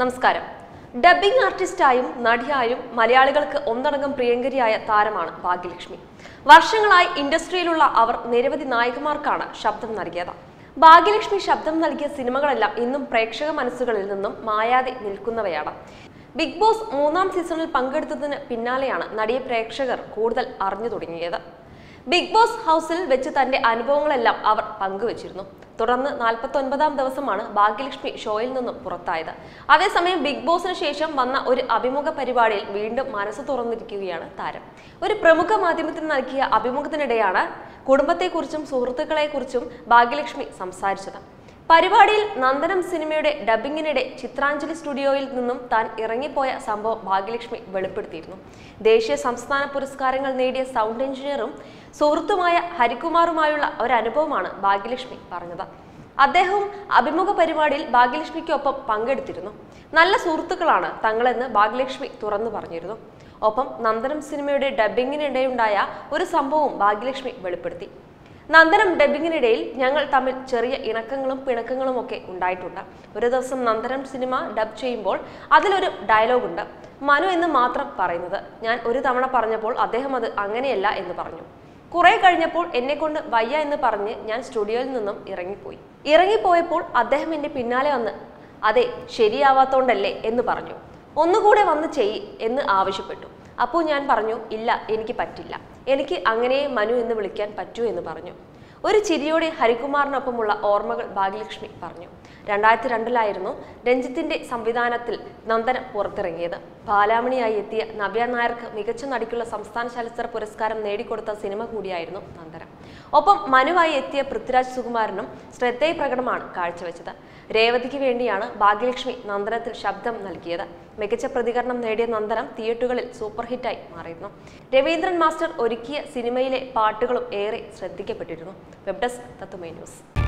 നമസ്കാരം. ഡബ്ബിംഗ് ആർട്ടിസ്റ്റായും നടിയായും മലയാളികൾക്ക് ഒന്നടങ്കം പ്രിയങ്കരിയായ താരമാണ് ഭാഗ്യലക്ഷ്മി. വർഷങ്ങളായി ഇൻഡസ്ട്രിയിലുള്ള അവർ നിരവധി നായികമാർക്കാണ് ശബ്ദം നൽകിയത്. ഭാഗ്യലക്ഷ്മി ശബ്ദം നൽകിയ സിനിമകളെല്ലാം ഇന്നും പ്രേക്ഷക മനസ്സുകളിൽ നിന്നും മായാതെ നിൽക്കുന്നവയാണ്. ബിഗ് ബോസ് 3ാം സീസണിൽ പങ്കെടുത്തതിന് പിന്നാലെയാണ് നടിയെ പ്രേക്ഷകർ കൂടുതൽ അറിഞ്ഞു തുടങ്ങിയത്. ബിഗ് ബോസ് ഹൗസിൽ വെച്ച് തന്റെ അനുഭവങ്ങളെല്ലാം അവർ പങ്കുവച്ചിരുന്നു. തുടർന്ന് 49ാം ദിവസമാണ് ഭാഗ്യലക്ഷ്മി ഷോയിൽ നിന്നും പുറത്തായത്. അതേസമയം ബിഗ് ബോസിന് ശേഷം വന്ന ഒരു അഭിമുഖ പരിപാടിയിൽ വീണ്ടും മനസ്സ് തുറന്നിരിക്കുകയാണ് താരം. ഒരു പ്രമുഖ മാധ്യമത്തിന് നൽകിയ അഭിമുഖത്തിനിടെയാണ് കുടുംബത്തെക്കുറിച്ചും സുഹൃത്തുക്കളെക്കുറിച്ചും ഭാഗ്യലക്ഷ്മി സംസാരിച്ചത്. പരിപാടിയിൽ നന്ദനം സിനിമയുടെ ഡബ്ബിങ്ങിനിടെ ചിത്രാഞ്ജലി സ്റ്റുഡിയോയിൽ നിന്നും താൻ ഇറങ്ങിപ്പോയ സംഭവം ഭാഗ്യലക്ഷ്മി വെളിപ്പെടുത്തിയിരുന്നു. ദേശീയ സംസ്ഥാന പുരസ്കാരങ്ങൾ നേടിയ സൗണ്ട് എഞ്ചിനീയറും സുഹൃത്തുമായ ഹരികുമാറുമായുള്ള ഒരനുഭവമാണ് ഭാഗ്യലക്ഷ്മി പറഞ്ഞത്. അദ്ദേഹവും അഭിമുഖ പരിപാടിയിൽ ഭാഗ്യലക്ഷ്മിക്കൊപ്പം പങ്കെടുത്തിരുന്നു. നല്ല സുഹൃത്തുക്കളാണ് തങ്ങളെന്ന് ഭാഗ്യലക്ഷ്മി തുറന്നു പറഞ്ഞിരുന്നു. ഒപ്പം നന്ദനം സിനിമയുടെ ഡബ്ബിങ്ങിനിടെയുണ്ടായ ഒരു സംഭവവും ഭാഗ്യലക്ഷ്മി വെളിപ്പെടുത്തി. നന്ദനം ഡബ്ബിങ്ങിനിടയിൽ ഞങ്ങൾ തമ്മിൽ ചെറിയ ഇണക്കങ്ങളും പിണക്കങ്ങളും ഒക്കെ ഉണ്ടായിട്ടുണ്ട്. ഒരു ദിവസം നന്ദനം സിനിമ ഡബ് ചെയ്യുമ്പോൾ അതിലൊരു ഡയലോഗുണ്ട്, മനു എന്ന് മാത്രം പറയുന്നത്. ഞാൻ ഒരു തവണ പറഞ്ഞപ്പോൾ അദ്ദേഹം അത് അങ്ങനെയല്ല എന്ന് പറഞ്ഞു. കുറെ കഴിഞ്ഞപ്പോൾ എന്നെ കൊണ്ട് വയ്യ എന്ന് പറഞ്ഞ് ഞാൻ സ്റ്റുഡിയോയിൽ നിന്നും ഇറങ്ങിപ്പോയപ്പോൾ അദ്ദേഹം എന്റെ പിന്നാലെ വന്ന് അതെ ശരിയാവാത്തോണ്ടല്ലേ എന്ന് പറഞ്ഞു. ഒന്നുകൂടെ വന്ന് ചെയ്യ് എന്ന് ആവശ്യപ്പെട്ടു. അപ്പോൾ ഞാൻ പറഞ്ഞു ഇല്ല എനിക്ക് പറ്റില്ല, എനിക്ക് അങ്ങനെ മനു എന്ന് വിളിക്കാൻ പറ്റൂ എന്ന് പറഞ്ഞു. ഒരു ചിരിയോടെ ഹരികുമാറിനൊപ്പമുള്ള ഓർമ്മകൾ ഭാഗ്യലക്ഷ്മി പറഞ്ഞു. 2002 രഞ്ജിത്തിന്റെ സംവിധാനത്തിൽ നന്ദനം പുറത്തിറങ്ങിയത്. ബാലാമണിയായി എത്തിയ നവ്യാനായർക്ക് മികച്ച നടിക്കുള്ള സംസ്ഥാന ചലച്ചിത്ര പുരസ്കാരം നേടിക്കൊടുത്ത സിനിമ കൂടിയായിരുന്നു നന്ദനം. ഒപ്പം മനുവായി എത്തിയ പൃഥ്വിരാജ് സുകുമാരനും ശ്രദ്ധേയ പ്രകടനമാണ് കാഴ്ചവെച്ചത്. രേവതിക്ക് വേണ്ടിയാണ് ഭാഗ്യലക്ഷ്മി നന്ദനത്തിൽ ശബ്ദം നൽകിയത്. മികച്ച പ്രതികരണം നേടിയ നന്ദനം തിയേറ്ററുകളിൽ സൂപ്പർ ഹിറ്റായി മാറിയിരുന്നു. രവീന്ദ്രൻ മാസ്റ്റർ ഒരുക്കിയ സിനിമയിലെ പാട്ടുകളും ഏറെ ശ്രദ്ധിക്കപ്പെട്ടിരുന്നു. Web desk Tatwamayi news.